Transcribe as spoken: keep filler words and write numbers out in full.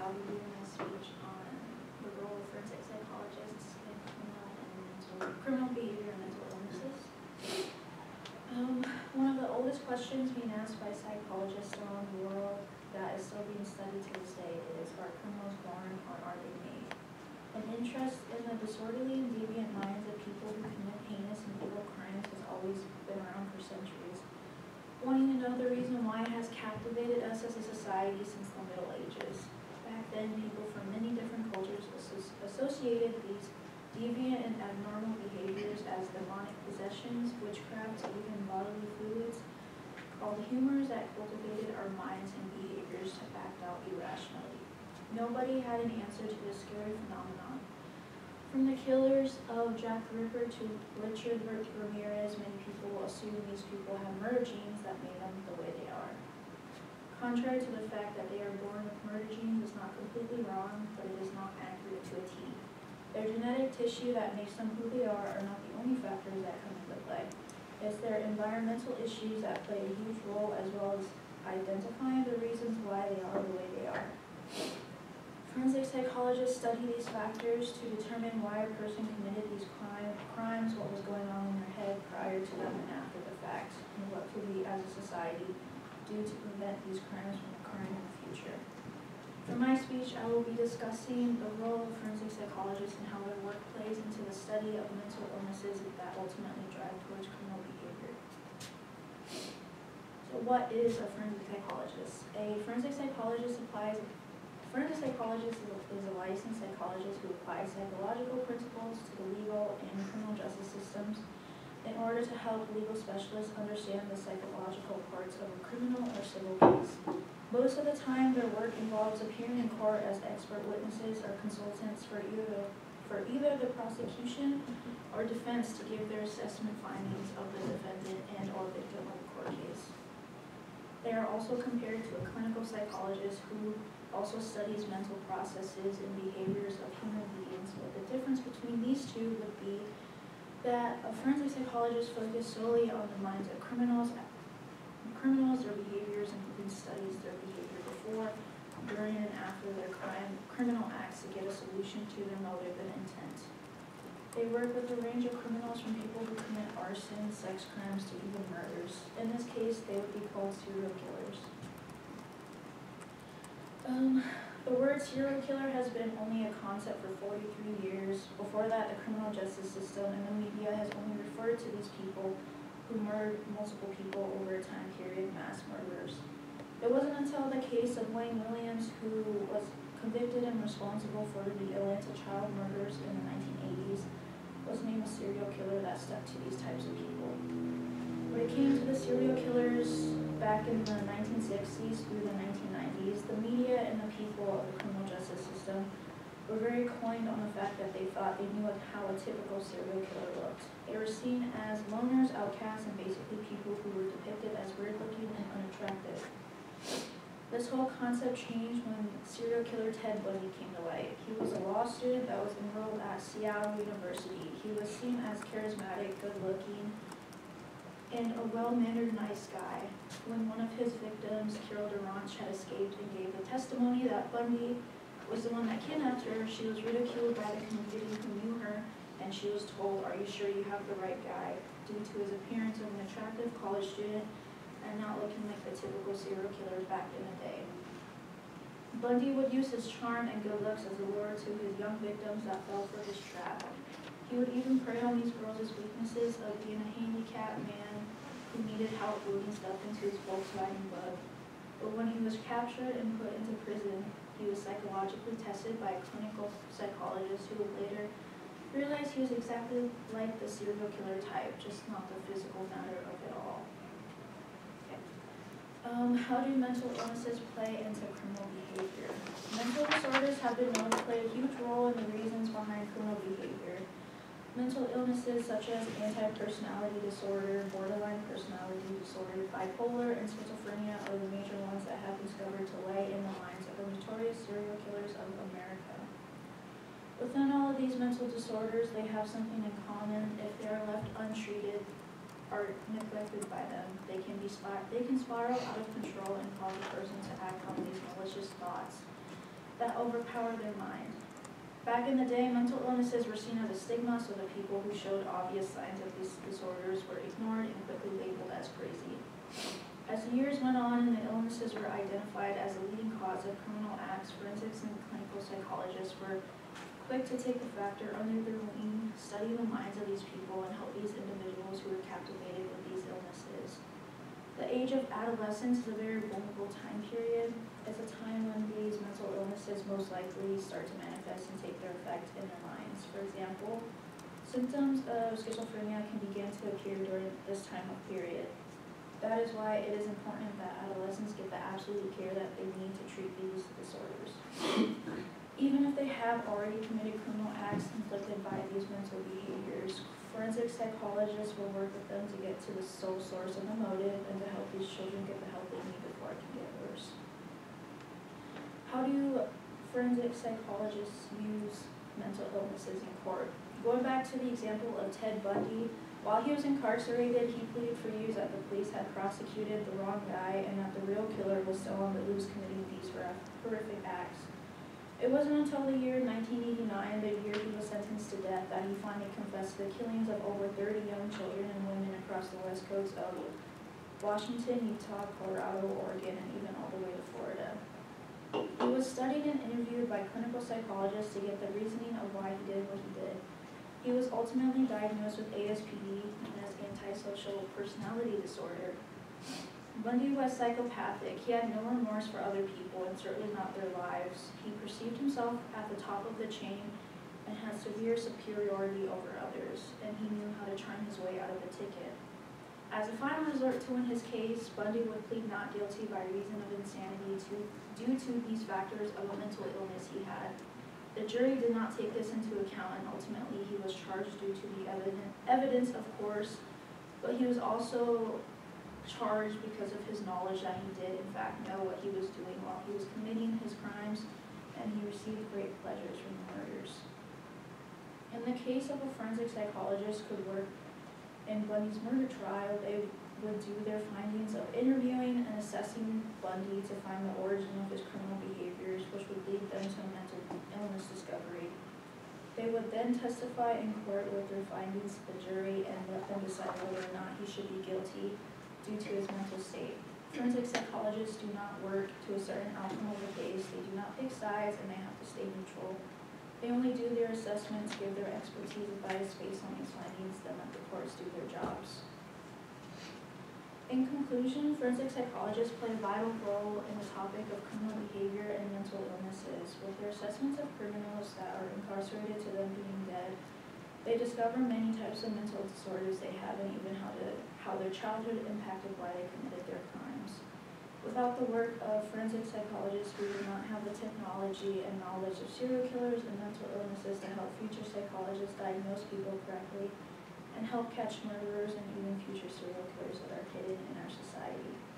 I'll be giving my speech on the role of forensic psychologists in criminal and mental, criminal behavior and mental illnesses. Um, one of the oldest questions being asked by psychologists around the world that is still being studied to this day is, are criminals born or are they made? An interest in the disorderly and deviant minds of people who commit heinous and evil crimes has always been around for centuries. Wanting to know the reason why it has captivated us as a society since the Middle Ages. Back then, people from many different cultures asso- associated these deviant and abnormal behaviors as demonic possessions, witchcraft, even bodily fluids, called humors that cultivated our minds and behaviors to act out irrationally. Nobody had an answer to this scary phenomenon. From the killers of Jack the Ripper to Richard Ramirez, many people assume these people have murder genes that made them the way they are. Contrary to the fact that they are born with murder genes is not completely wrong, but it is not accurate to a T. Their genetic tissue that makes them who they are are not the only factors that come into play. It's their environmental issues that play a huge role, as well as identifying the reasons why they are the way they are. Forensic psychologists study these factors to determine why a person committed these crime, crimes, what was going on in their head prior to them and after the fact, and what could we as a society do to prevent these crimes from occurring in the future. For my speech, I will be discussing the role of forensic psychologists and how their work plays into the study of mental illnesses that ultimately drive towards criminal behavior. So what is a forensic psychologist? A forensic psychologist applies Forensic psychologist is a licensed psychologist who applies psychological principles to the legal and criminal justice systems in order to help legal specialists understand the psychological parts of a criminal or civil case. Most of the time, their work involves appearing in court as expert witnesses or consultants for either, for either the prosecution or defense to give their assessment findings of the defendant and or victim of the court case. They are also compared to a clinical psychologist who also studies mental processes and behaviors of human beings, but the difference between these two would be that a forensic psychologist focuses solely on the minds of criminals, criminals, their behaviors, and even studies their behavior before, during, and after their crime, criminal acts to get a solution to their motive and intent. They work with a range of criminals from people who commit arson, sex crimes, to even murders. In this case, they would be called serial killers. Um, the word serial killer has been only a concept for forty-three years. Before that, the criminal justice system and the media has only referred to these people who murdered multiple people over a time period, mass murderers. It wasn't until the case of Wayne Williams, who was convicted and responsible for the Atlanta child murders in the nineteen eighties, was named a serial killer, that stuck to these types of people. When it came to the serial killers back in the nineteen sixties through the nineteen nineties, the media and the people of the criminal justice system were very coined on the fact that they thought they knew how a typical serial killer looked. They were seen as loners, outcasts, and basically people who were depicted as weird-looking and unattractive. This whole concept changed when serial killer Ted Bundy came to light. He was a law student that was enrolled at Seattle University. He was seen as charismatic, good-looking, and a well-mannered, nice guy. When one of his victims, Carol Durant, had escaped and gave the testimony that Bundy was the one that kidnapped her, she was ridiculed by the community who knew her, and she was told, "Are you sure you have the right guy?" due to his appearance of an attractive college student and not looking like the typical serial killers back in the day. Bundy would use his charm and good looks as a lure to his young victims that fell for his trap. He would even prey on these girls' weaknesses of being a handicapped man who needed help moving stuff into his Volkswagen Bug. But when he was captured and put into prison, he was psychologically tested by a clinical psychologist who would later realize he was exactly like the serial killer type, just not the physical matter of it all. Okay. Um, how do mental illnesses play into criminal behavior? Mental disorders have been known to play a huge role in the reasons behind criminal behavior. Mental illnesses such as anti-personality disorder, borderline personality disorder, bipolar, and schizophrenia are the major ones that have been discovered to lay in the minds of the notorious serial killers of America. Within all of these mental disorders, they have something in common. If they are left untreated or neglected by them, they can be spir- they can spiral out of control and cause a person to act on these malicious thoughts. that overpower their mind. Back in the day, mental illnesses were seen as a stigma, so the people who showed obvious signs of these disorders were ignored and quickly labeled as crazy. As the years went on and the illnesses were identified as a leading cause of criminal acts, forensics and clinical psychologists were quick to take the factor under their wing, study the minds of these people, and help these individuals who were captivated with these illnesses. The age of adolescence is a very vulnerable time period. It's a time when these mental illnesses most likely start to manifest and take their effect in their minds. For example, symptoms of schizophrenia can begin to appear during this time of period. That is why it is important that adolescents get the absolute care that they need to treat these disorders. Even if they have already committed criminal acts inflicted by these mental behaviors, forensic psychologists will work with them to get to the sole source of the motive and to help these children get the help they need before it can get worse. How do forensic psychologists use mental illnesses in court? Going back to the example of Ted Bundy, while he was incarcerated, he pleaded for years that the police had prosecuted the wrong guy and that the real killer was still on the loose committing these horrific acts. It wasn't until the year nineteen eighty-nine, the year he was sentenced to death, that he finally confessed to the killings of over thirty young children and women across the west coast of Washington, Utah, Colorado, Oregon, and even all the way to Florida. He was studied and interviewed by clinical psychologists to get the reasoning of why he did what he did. He was ultimately diagnosed with A S P D, known as antisocial personality disorder. Bundy was psychopathic. He had no remorse for other people and certainly not their lives. He perceived himself at the top of the chain and had severe superiority over others, and he knew how to charm his way out of the ticket. As a final resort to win his case, Bundy would plead not guilty by reason of insanity to, due to these factors of a mental illness he had. The jury did not take this into account, and ultimately he was charged due to the evidence, evidence, of course, but he was also charged because of his knowledge that he did in fact know what he was doing while he was committing his crimes, and he received great pleasures from the murders. In the case of a forensic psychologist could work in Bundy's murder trial, they would do their findings of interviewing and assessing Bundy to find the origin of his criminal behaviors, which would lead them to a mental illness discovery. They would then testify in court with their findings to the jury and let them decide whether or not he should be guilty due to his mental state. Forensic psychologists do not work to a certain outcome of the case. They do not pick sides, and they have to stay neutral. They only do their assessments, give their expertise advice based on these findings, then let the courts do their jobs. In conclusion, forensic psychologists play a vital role in the topic of criminal behavior and mental illnesses. With their assessments of criminals that are incarcerated to them being dead, they discover many types of mental disorders they have and even how, to, how their childhood impacted why they committed their crimes. Without the work of forensic psychologists, we would not have the technology and knowledge of serial killers and mental illnesses to help future psychologists diagnose people correctly and help catch murderers and even future serial killers that are hidden in our society.